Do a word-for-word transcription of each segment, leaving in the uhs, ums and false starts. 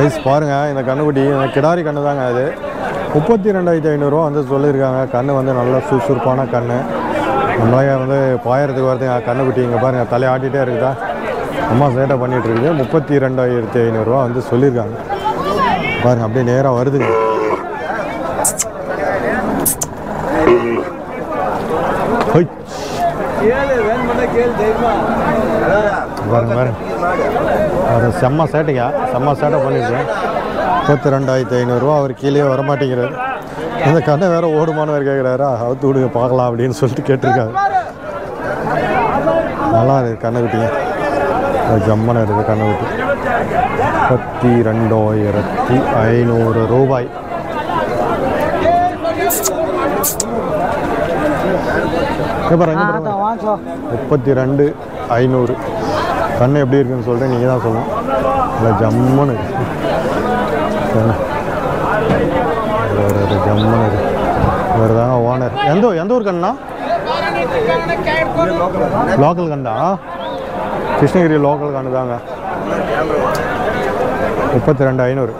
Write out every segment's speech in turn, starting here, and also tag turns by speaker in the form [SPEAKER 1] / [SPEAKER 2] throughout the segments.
[SPEAKER 1] Guys பாருங்கள், இந்த கண்ணுக்குட்டி இந்த கிடாரி கண்ணு தாங்க. அது முப்பத்தி ரெண்டாயிரத்தி ஐநூறுரூவா வந்து சொல்லியிருக்காங்க. கண்ணு வந்து நல்லா சுறுசுறுப்பான கண்ணு. நம்மளாக வந்து பாயறதுக்கு வருதுங்க கண்ணுக்குட்டி. இங்கே பாருங்கள், தலையை ஆட்டிகிட்டே இருக்குதா, அம்மா சேட்டை பண்ணிகிட்டு இருக்குது. முப்பத்தி ரெண்டாயிரத்தி ஐநூறுரூவா வந்து சொல்லியிருக்காங்க. பாருங்கள், அப்படியே நேராக வருதுங்க. பாருங்க பாருங்க, அது செம்ம சேட்டைங்க, செம்ம சேட்டை பண்ணிடுறேன். முப்பத்தி ரெண்டாயிரத்தி ஐநூறுரூவா அவர் கீழே வரமாட்டேங்கிறாரு. இந்த கண்ணை வேற ஓடுமானு வேறு கேட்குறாரா, அவுத்து விடுங்க பார்க்கலாம் அப்படின்னு சொல்லிட்டு கேட்டிருக்காரு. நல்லா இருக்குது கண்ணுக்குட்டிங்க, ஜம்மனை இருக்குது கண்ணுக்குட்டி. முப்பத்தி ரெண்டாயிரத்தி ஐநூறு ரூபாய். முப்பத்தி ரெண்டு ஐநூறு. கண்ணு எப்படி இருக்குன்னு சொல்கிறேன், நீங்கள் தான் சொல்லணும். இல்லை ஜம்மனு ஜம்மனு இருக்கு. இவர் தாங்க ஓனர். எந்த எந்த ஊர் கண்ணா? லோக்கல் கண்டா, கிருஷ்ணகிரி லோக்கல் கண்டு தாங்க. முப்பத்தி ரெண்டு ஐநூறு.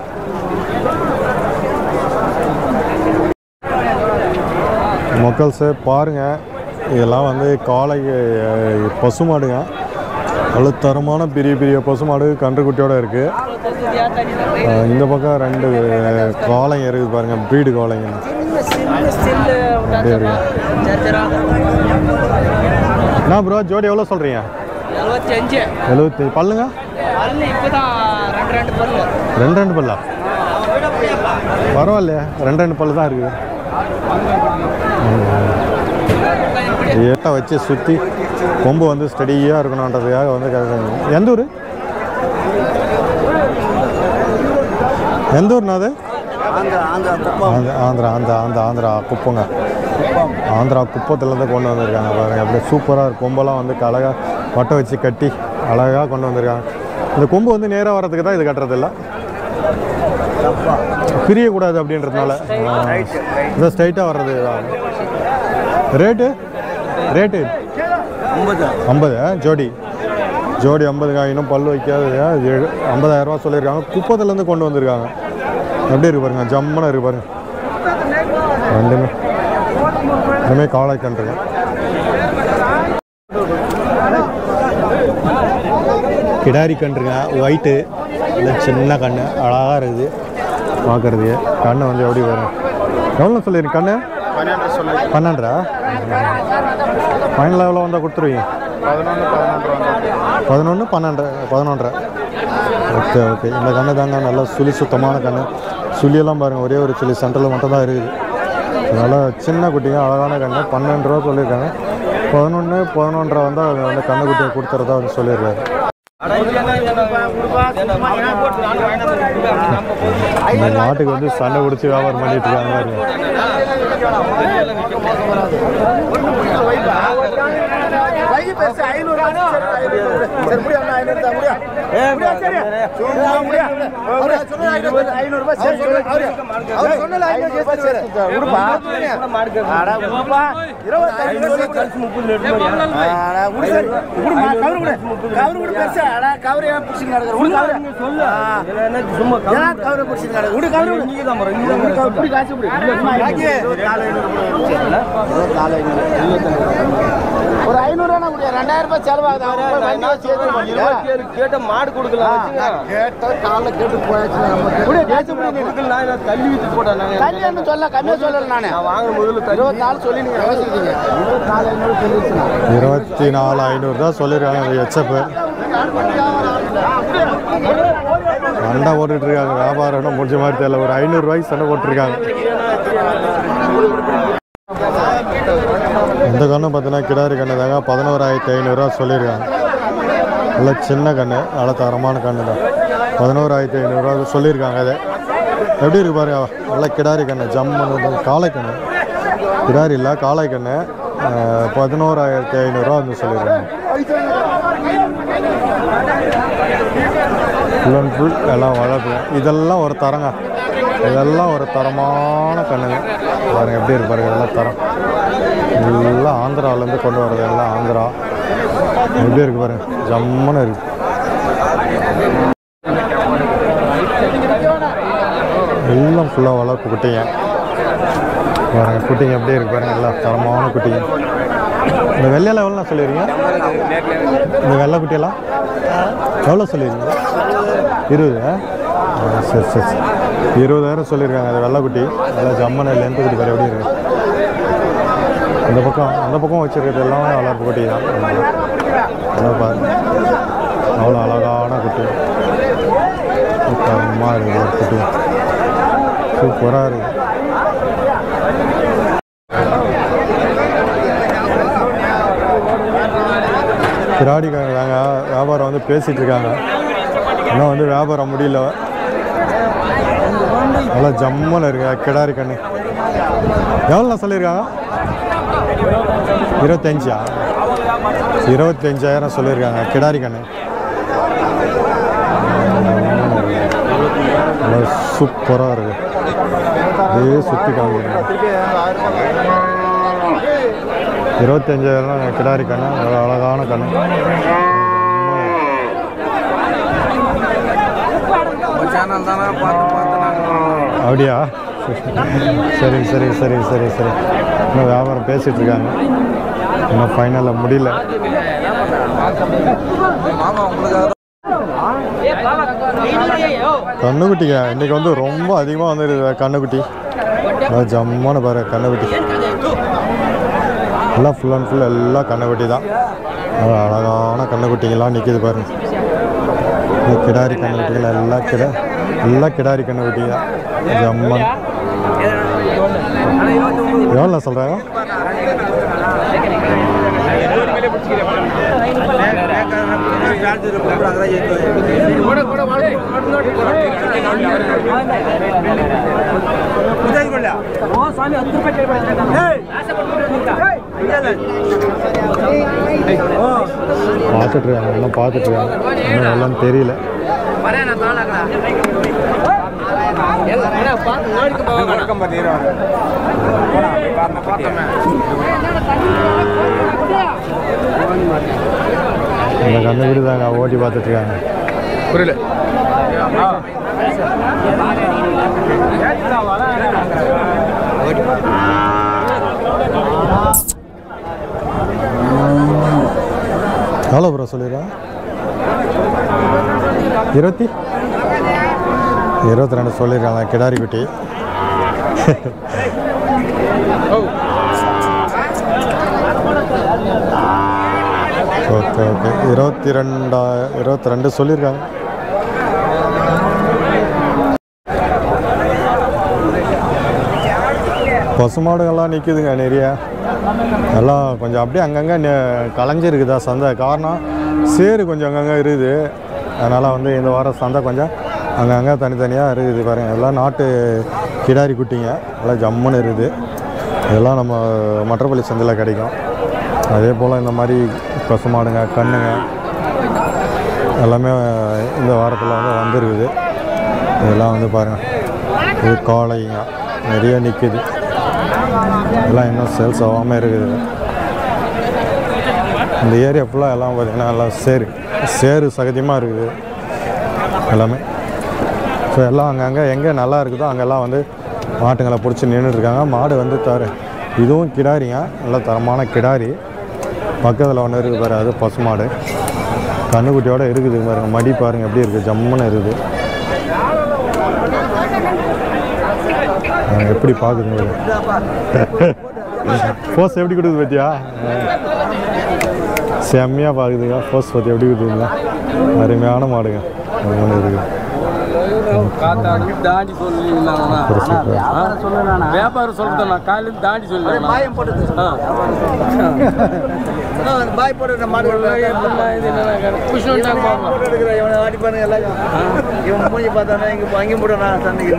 [SPEAKER 1] மக்கள்ஸு பாருங்கள், இதெல்லாம் வந்து காளை பசுமாடுங்க. அவ்வளோ தரமான பெரிய பெரிய பசுமாடு கன்றுக்குட்டியோடு இருக்குது. இந்த பக்கம் ரெண்டு காளைங்க இருக்குது பாருங்கள், ப்ரீடு காளைங்க அப்படியே இருக்கு. என்ன ப்ரோ ஜோடி எவ்வளோ சொல்கிறீங்க? எழுபத்தஞ்சு. எழுபத்தஞ்சு. பல்லுங்க? ரெண்டு ரெண்டு பல்லா? பரவாயில்லையா, ரெண்டு ரெண்டு பல்லு தான் இருக்குது. ஏட்டை வச்சு சுற்றி கொம்பு வந்து ஸ்டடியாக இருக்கணுன்றதுக்காக வந்து கேட்குறாங்க. எந்த ஊர்? எந்த ஊர்னா அது? ஆந்திரா. அந்த அந்த ஆந்திரா குப்பங்க, ஆந்திரா குப்பத்துலேருந்து கொண்டு வந்திருக்காங்க பாருங்கள். அப்படியே சூப்பராக இருக்கும். கொம்பெல்லாம் வந்து அழகாக வட்டை வச்சு கட்டி அழகாக கொண்டு வந்திருக்காங்க. இந்த கொம்பு வந்து நேராக வர்றதுக்கு தான் இது கட்டுறதில்ல, பிரியக்கூடாது அப்படின்றதுனால இதை ஸ்ட்ரைட்டாக வர்றது தான். ரேட்டு ரேட்டு ஐம்பது ஜோடி. ஜோடி ஐம்பதுங்க. இன்னும் பல்லு வைக்காது. ஐம்பதாயிரரூவா சொல்லியிருக்காங்க. குப்பத்துலேருந்து கொண்டு வந்திருக்காங்க. எப்படி இருக்கு பாருங்க, ஜம்மனை இருக்கு பாருங்க. ரெண்டுமே ரெண்டுமே காளை கன்றுங்க. கிடாரி கன்றுங்க, ஒயிட்டு, இல்லை சின்ன கண்ணு, அழகாக இருக்குது பார்க்குறது. கண்ணை வந்து எப்படி வரும்? எவ்வளோ சொல்லிடுங்க கண்ணு? பன்னெண்டா? ஃபைனலாக எவ்வளோ வந்தால் கொடுத்துருவீங்க? பதினொன்று பன்னெண்டு பதினொன்றரை. Okay okay. இந்த கண்ணு தாங்க நல்லா சுழி சுத்தமான கண்ணு. சுழியெல்லாம் பாருங்கள், ஒரே ஒரு சுழி சென்டரில் மட்டும் தான் இருக்குது. அதனால் சின்ன குட்டிங்க, அழகான கண்ணு. பன்னெண்டு ரூபா சொல்லியிருக்காங்க. பதினொன்று பதினொன்றரை வந்தால் அவங்க வந்து கண்ணு குட்டியை கொடுத்துறதா வந்து சொல்லியிருக்காரு. இந்த நாட்டுக்கு வந்து சண்டை பிடிச்சி வியாபாரம் பண்ணிட்டு இருக்காங்க.
[SPEAKER 2] ஒரு ஐநூறு ரெண்டாயிரம் ரூபாய் செலவாகுது. கேட்ட மாடு கொடுக்கலாம். காலைல கேட்டு போயாச்சு. தள்ளி வித்து போட்டேன். தள்ளி சொல்ல கம்மியா சொல்லல. நானே வாங்க முதல்ல இருபத்தி நாலு சொல்லி நீங்க யோசிக்கிறீங்க. இருபத்தி நாலு ஐநூறு சொல்லி
[SPEAKER 1] இருபத்தி நாலு ஐநூறு தான் சொல்லியிருக்காங்க. எச்சப்பு சண்டை போட்டுட்டு இருக்காங்க. வியாபாரம் முடிஞ்ச மாதிரி தெரியல. ஒரு ஐநூறு ரூபாய்க்கு சண்டை போட்டுருக்காங்க. இந்த கண்ணு பார்த்தீங்கன்னா கிடாரி கண்ணு தாங்க. பதினோராயிரத்தி ஐநூறுரூவா சொல்லியிருக்காங்க. நல்லா சின்ன கண்ணு, நல்லா தரமான கண்ணு தான். பதினோராயிரத்தி ஐநூறுரூவா சொல்லியிருக்காங்க. அது எப்படி இருக்கு பாருங்க, நல்லா கிடாரி கண்ணு, ஜம்மு காளை கண்ணு. கிடாரி இல்லை, காளை கண்ணு. பதினோராயிரத்தி ஐநூறுரூவா வந்து சொல்லியிருக்காங்க. ஃபுல் அண்ட் ஃபுல் எல்லாம் வளர்ப்பு. இதெல்லாம் ஒரு தரங்க, இதெல்லாம் ஒரு தரமான கண்ணுங்க. பாருங்க எப்படி இருக்கு பாருங்க, இதெல்லாம் தரம். எல்லாம் ஆந்திராவிலேருந்து கொண்டு வர்றது, எல்லாம் ஆந்திரா. எப்படி இருக்கு பாருங்க, ஜம்முன்னு இருக்கு. ஃபுல்லாக வளர்ப்பு குட்டிங்க பாருங்கள். குட்டிங்க எப்படி இருக்கு பாருங்கள், எல்லாம் தரமான குட்டிங்க. இந்த வெள்ளையெல்லாம் எவ்வளோ சொல்லிடுறீங்க? இந்த வெள்ளை குட்டியெல்லாம் எவ்வளோ சொல்லிடுறீங்க? இருபது. சரி சரி சரி இருபதாயிரம் சொல்லியிருக்காங்க. அது வெள்ளை குட்டி நல்லா ஜம்மனை லென்த்து குட்டி பாரு எப்படி இருக்கு. அந்த பக்கம் அந்த பக்கம் வச்சுருக்கிறது எல்லாமே வளர்ப்பு குட்டி தான். அவ்வளோ பாருங்க, அவ்வளோ அழகான குட்டி தரமாக இருக்குது ஒரு குட்டி, சூப்பராக இருக்குது. கிடாரிக்காங்க வியாபாரம் வந்து பேசிகிட்டு இருக்காங்க, இன்னும் வந்து வியாபாரம் முடியல. நல்லா ஜம்மன் இருக்கு கிடாரி கண்ணு. எவ்வளோ சொல்லியிருக்காங்க? இருபத்தஞ்சா இருபத்தஞ்சாயிரம் சொல்லியிருக்காங்க கிடாரி கண்ணு. நல்லா சூப்பராக இருக்கு, அப்படியே சுற்றி காமிக்கிறாங்க. இருபத்தஞ்சாயிரம் கிடாரி கண்ணு, நல்லா அழகான கண்ணு. அப்படியா? சரி சரி சரி சரி சரி இன்னும் வியாபாரம் பேசிகிட்டு இருக்காங்க, இன்னும் ஃபைனலாக முடியல. கண்ணுக்குட்டிங்க இன்றைக்கி வந்து ரொம்ப அதிகமாக வந்துருக்குது கண்ணுக்குட்டி. ஜம்மான பாரு கண்ணுக்குட்டி, எல்லாம் ஃபுல் அண்ட் ஃபுல் எல்லாம் கண்ணுக்குட்டி தான். அழகான கண்ணுக்குட்டிங்கெல்லாம் நிற்கிது பாருங்க. கிடாரி கண்ணுக்குட்டிகள் எல்லாம் கிட எல்லாம் கிடாரி கண்ணுக்குட்டி தான். ஜம்மன் எவ்வளோ சொல்கிறாங்க? பார்த்துட்ருக்காங்க, எல்லாம் பார்த்துட்ருக்காங்க, இன்னும் எல்லாம் தெரியல. இந்த கண்ணு விடுதாங்க ஓட்டி பார்த்துட்ருக்காங்க. புரியல. எவ்வளோ ப்ரோ சொல்லிடுறேன்? இருபத்தி இருபத்தி ரெண்டு சொல்லியிருக்காங்க கிடாரி குட்டி. ஓகே ஓகே இருபத்தி ரெண்டா இருபத்தி ரெண்டு சொல்லியிருக்காங்க. பசுமாடுகள்லாம் நிற்குதுங்க நிறைய, எல்லாம் கொஞ்சம் அப்படியே அங்கங்கே கலைஞ்சிருக்குதா சந்தை. காரணம் சேரு கொஞ்சம் அங்கங்கே இருக்குது, அதனால் வந்து இந்த வாரம் சந்தை கொஞ்சம் அங்கங்கே தனித்தனியாக இருக்குது பாருங்கள். எல்லாம் நாட்டு கிடாரி குட்டிங்க, எல்லாம் ஜம்முன்னு இருக்குது. இதெல்லாம் நம்ம மற்றப்பள்ளி சந்தையில் கிடைக்கும். அதே போல் இந்த மாதிரி பசுமாடுங்க கண்ணுங்க எல்லாமே இந்த வாரத்தில் வந்து வந்துருக்குது. இதெல்லாம் வந்து பாருங்கள், இது காளைங்க நிறைய நிற்கிது, எல்லாம் இன்னும் சேல்ஸ் ஆகாமல் இருக்குது. இந்த ஏரியா ஃபுல்லாக எல்லாம் பார்த்திங்கன்னா எல்லாம் சேரு சேரு சகதியமாக இருக்குது எல்லாமே. ஸோ எல்லாம் அங்கங்கே எங்கே நல்லா இருக்குதோ அங்கெல்லாம் வந்து மாட்டுங்களை பிடிச்சி நின்றுட்டுருக்காங்க. மாடு வந்து தர இதுவும் கிடாரிங்க, நல்லா தரமான கிடாரி. பக்கத்தில் ஒன்று இருக்குது பாரு, அது பசுமாடு கண்ணுக்குட்டியோடு இருக்குது பாருங்கள். மடி பாருங்கள் எப்படி இருக்குது, ஜம்முன்னு இருக்குது. எப்படி பார்க்குதுங்க ஃபோர்ஸ் எப்படி கொடுக்குது பற்றியா? செம்மையாக பார்க்குதுங்க ஃபோர்ஸ் பற்றி எப்படி கொடுக்குதுங்களா? அருமையான மாடுங்க ஒன்று இருக்குது.
[SPEAKER 3] தாண்டி வியாபாரம் சொல்லிட்டேன் நான் காலையில் தாண்டி சொல்லுவேன். பாயம் போட்டது பாய் போட்டு மாடு ஆடி பாருங்க எல்லாம் இவன் மூஞ்சி பார்த்தானே இங்கே அங்கேயும் போட நான் சந்தைக்கு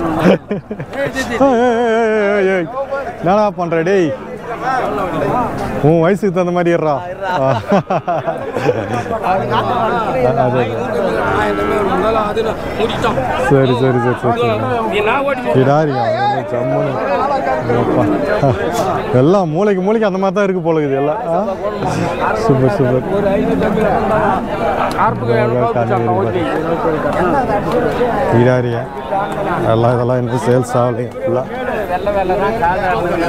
[SPEAKER 1] என்னடா பண்ணுற டேய், உன் வயசுக்கு தகுந்த மாதிரி ஏறா. சரி சரி சரி சரி கிடாரியா ஜம்முன்னு எல்லாம் மூளைக்கு மூளைக்கு அந்த மாதிரி தான் இருக்கு போல இது எல்லாம். Super super. கிடாரிய எல்லாம் இதெல்லாம் இன்னும் சேல்ஸ் ஆகலைங்க ஃபுல்லாக.
[SPEAKER 2] வெள்ளை வெள்ளை தான் கால்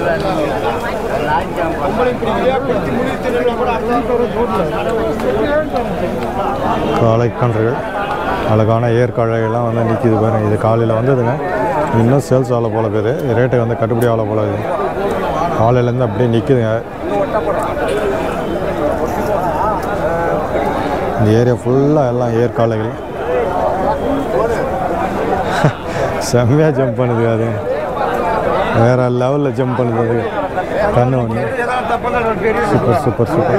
[SPEAKER 1] காளை கன்றுகள் அழகான ஏற்காழையெல்லாம் வந்து நிற்கிது பாருங்க. இது காலையில் வந்ததுங்க, இன்னும் சேல்ஸ் ஆகலை போல இருக்குது. ரேட்டு வந்து கட்டுப்படி ஆகலை போல இருக்குது. காலையிலேருந்து அப்படியே நிற்குதுங்க. இந்த ஏரியா ஃபுல்லாக எல்லாம் ஏற்காலைகள். செம்மையாக ஜம்ப் பண்ணுது, அது வேறு லெவலில் ஜம்ப் பண்ணுது அது கண்ணு ஒன்று. Super super super.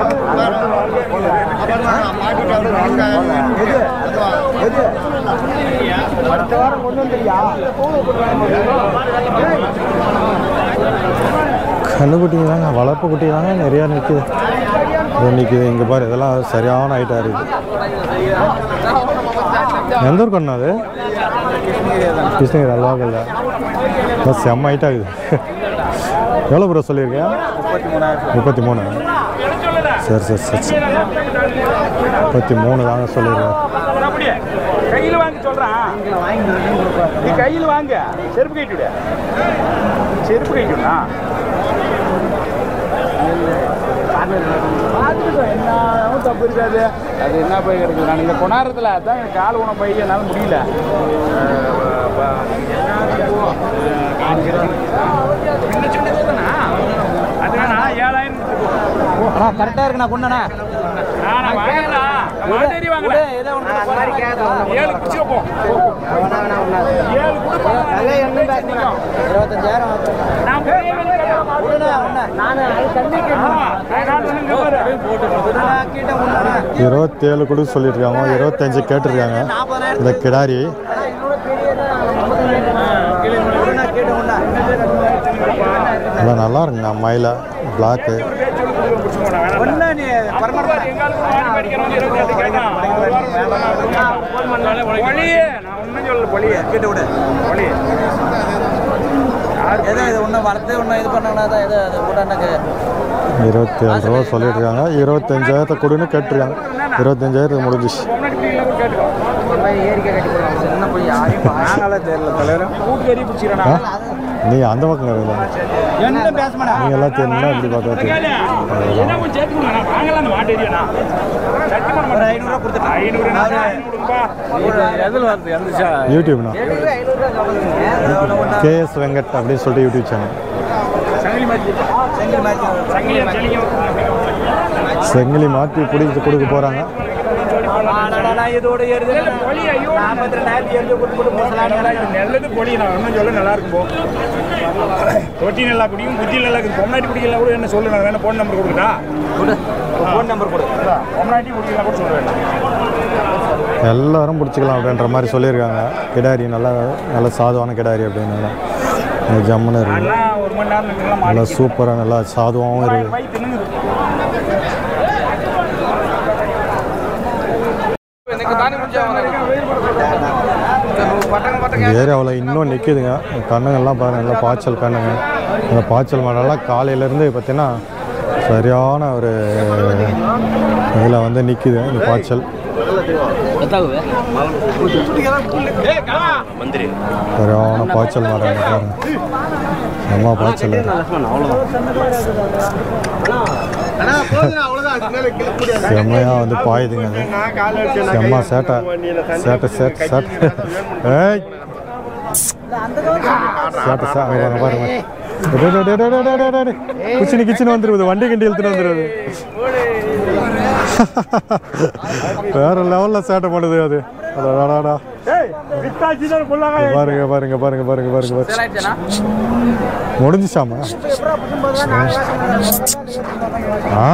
[SPEAKER 1] கண்ணுக்குட்டி தாங்க, வளர்ப்பு குட்டி தாங்க நிறையா நிற்குது. இது நிற்குது இங்கே பாரு, இதெல்லாம் சரியான ஹைட்டாக இருக்குது. எந்த ஊர் கண்ணா அது? கிருஷ்ணகிரி அல்வாக்கல்ல. பஸ் செம்ம ஹைட்டாக இருக்குது. எவ்வளோ ப்ரோ சொல்லியிருக்கேன்? முப்பத்தி மூணு. சரி சரி சரி சரி முப்பத்தி மூணு தாங்க சொல்லியிருக்கேன்.
[SPEAKER 3] கையில் வாங்க சொல்கிறேன், நீ கையில் வாங்க. செருப்பு கைட்டு செருப்பு கைட்டுடா. என்ன தப்பு இருக்காது, அது என்ன போய் கிடைக்குது. நான் இந்த கொண்டாரத்தில் தான் எனக்கு கால் உணவு போய் என்னால் முடியல. அதுனா ஏழாயிரம்
[SPEAKER 2] கரெக்டாக இருக்குண்ணா. கொண்டாண்ணா இருபத்தஞ்சாயிரம்
[SPEAKER 1] இருபத்தேழு கூட சொல்லியிருக்காங்க, இருபத்தஞ்சு கேட்டிருக்காங்க. இந்த கிடாரி எல்லாம் நல்லா இருக்குங்க. மயில பிளாக்கு இருபத்தி ஏழு ரூபா சொல்லியிருக்காங்க. இருபத்தஞ்சாயிரத்தை கொடுன்னு கேட்டிருக்காங்க. இருபத்தஞ்சாயிரத்துக்கு முடிஞ்சிச்சு. நீ அந்த பக்கம் நீங்க எல்லாம் தெரியுமா? இப்படி பார்த்தா யூடியூப்னா கேஎஸ் வெங்கட் அப்படின்னு சொல்லிட்டு யூடியூப் சேனல். செங்கிலி மாற்றி பிடிச்சி கொடுக்க போகிறாங்க.
[SPEAKER 3] நல்லது பொடி நான் ஒன்றும் சொல்ல நல்லா இருக்கும். தொட்டி நல்லா குடிக்கும், புத்தி நல்லா இருக்குது. பொம்னாட்டி குடிக்கலாம் கூட என்ன சொல்லு, நான் வேணா ஃபோன் நம்பர் கொடுக்குறா. ஃபோன் நம்பர் கொடு. பொம்னாட்டி குடிக்கலாம் கூட சொல்லுவேன்.
[SPEAKER 1] எல்லாரும் பிடிச்சிக்கலாம் அப்படின்ற மாதிரி சொல்லியிருக்காங்க. கிடாரி நல்லா நல்ல சாதுவான கிடாரி அப்படின்னு ஜம்முன்னு இருக்கு.
[SPEAKER 3] ஒரு மணி நேரம்
[SPEAKER 1] நல்லா சூப்பராக நல்லா சாதுவாகவும் இருக்குது. இந்த ஏரியாவில் இன்னும் நிற்குதுங்க கண்ணுங்கள்லாம் பாருங்கள். நல்லா பாய்ச்சல் கண்ணுங்க. அந்த பாய்ச்சல் மழைலாம் காலையிலேருந்து பார்த்தீங்கன்னா சரியான ஒரு இதில் வந்து நிற்குது இந்த பாய்ச்சல். சரியான பாய்ச்சல் மரம் பாருங்க. அம்மா பாய்ச்சல் செம்மையாக வந்து பாயுதுங்க. அது செம்ம சேட்டை சேட்டை சேட்டை சேட்டை ஏய் சேட்டை சே அங்கே பாருங்க. கிச்சனு கிச்சனு வந்துருக்குது, வண்டி கிண்டி இழுத்துட்டு வந்துடுது. வேற லெவலில் சேட்டை பண்ணுது அது. அடாடா பாருங்க பாருங்க பாருங்க பாருங்க பாருங்க பாருங்க முடிஞ்சிச்சாமா? ஆ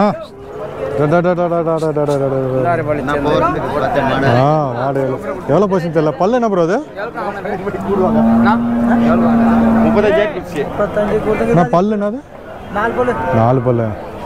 [SPEAKER 1] மாடு எவ்வளோ போச்சுன்னு தெரியல. பல்லு என்ன ப்ரோ அது? பல்லு என்னது? நாலு பல்லு.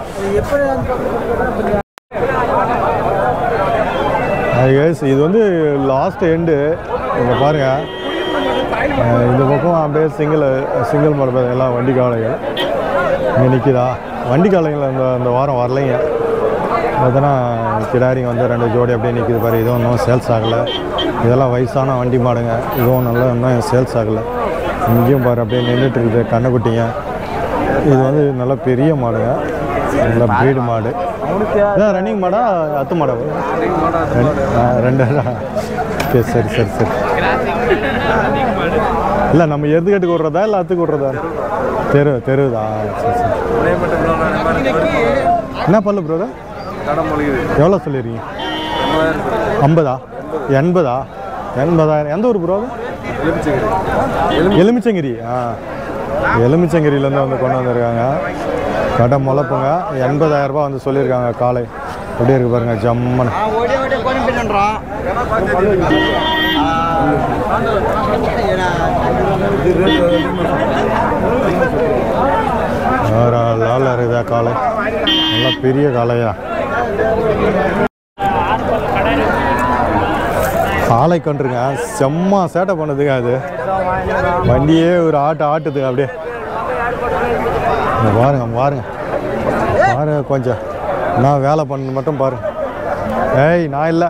[SPEAKER 1] இது வந்து லாஸ்ட் எண்டு. இங்கே பாருங்க, இந்த பக்கம் அப்படியே சிங்கிள் சிங்கிள் மரபு எல்லாம் வண்டி காளைகள் இங்கே நிற்கிதா. வண்டி காளைகள் அந்த அந்த வாரம் வரலைங்க. பார்த்தோன்னா கிடாரிங்க வந்து ரெண்டு ஜோடி அப்படியே நிற்கிது பாரு. இதுவும் இன்னும் சேல்ஸ் ஆகலை. இதெல்லாம் வயசான வண்டி மாடுங்க. இதுவும் நல்லா இன்னும் சேல்ஸ் ஆகலை. இங்கேயும் பாரு அப்படியே நின்றுட்டு இருக்குது கண்ணுக்குட்டிங்க. இது வந்து நல்லா பெரிய மாடுங்க, நல்ல ப்ரீடு மாடு. இதான் ரன்னிங் மாடா அத்து மாடா? ரெண்டு. சரி சரி சரி சரி. இல்லை நம்ம எது கட்டுக்கு விட்றதா இல்லை அத்துக்கு விட்றதா? தெரு தெருதா? சரி சரி. என்ன பல்லு ப்ரோ? எவ்வளோ சொல்லிடுறீங்க? ஐம்பதா? எண்பதா? எண்பதாயிரம். எந்த ஊர் ப்ரோ? எலுமிச்சங்கிரி. ஆ, எலுமிச்சங்கிரியிலேருந்து வந்து கொண்டு வந்திருக்காங்க. கடை முளைப்புங்க. எண்பதாயிரம் ரூபா வந்து சொல்லியிருக்காங்க. காலை எப்படி இருக்கு பாருங்க, ஜம்மன். வேற லால இருக்குதா காலை, நல்லா பெரிய காலையா. காலை கண்டுருங்க, செம்ம சேட்டை பண்ணுதுங்க. அது வண்டியே ஒரு ஆட்டு ஆட்டுதுங்க அப்படியே. பாருங்க பாருங்க பாருங்க, கொஞ்சம் நான் வேலை பண்ணு மட்டும் பாருங்க. ஏய் நான் இல்லை.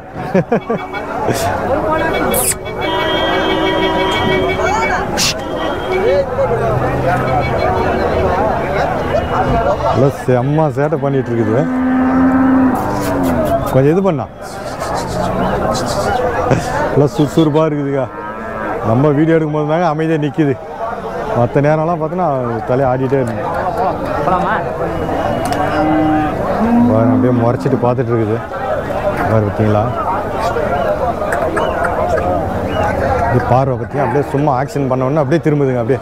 [SPEAKER 1] செம்ம சேட்டை பண்ணிட்டு இருக்குது. கொஞ்சம் இது பண்ணா எல்லாம் சுறுசுறுப்பாக இருக்குதுக்கா. நம்ம வீடியோ எடுக்கும்போது தாங்க அமைதியாக நிற்கிது. மற்ற நேரம்லாம் பார்த்தோன்னா தலையை ஆடிட்டே இருக்கு. அப்படியே முறைச்சிட்டு பார்த்துட்டு இருக்குது பாரு, பார்த்தீங்களா? இப்படி பார்வை பார்த்தீங்க, அப்படியே சும்மா ஆக்ஷன் பண்ண உடனே அப்படியே திரும்புதுங்க. அப்படியே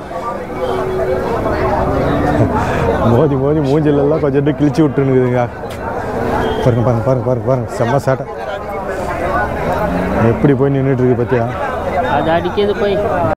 [SPEAKER 1] மோதி மோதி மூஞ்சிலெல்லாம் கொஞ்சம் கிழிச்சு விட்டுருக்குதுங்க. பாருங்க பாருங்க பாருங்க பாருங்க பாருங்க, செம்ம சேட்டை. எப்படி போய் நின்றுட்டு இருக்கு பார்த்தியா?
[SPEAKER 4] அது அடிக்கிறது போய்